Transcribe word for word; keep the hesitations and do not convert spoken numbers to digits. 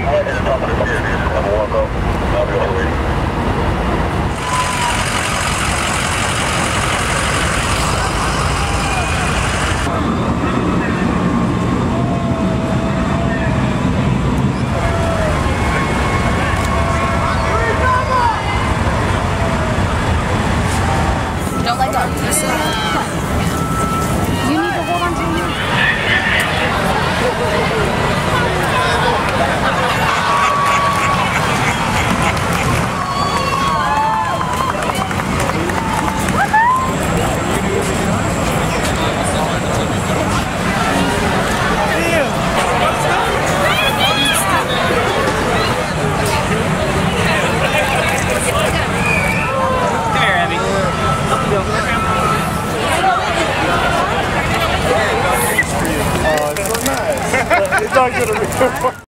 I'm right at the top of the stairs. I'm gonna walk up. I'll be on the way. Don't let go. You need to hold on to you. Oh, it's so nice. It's not gonna be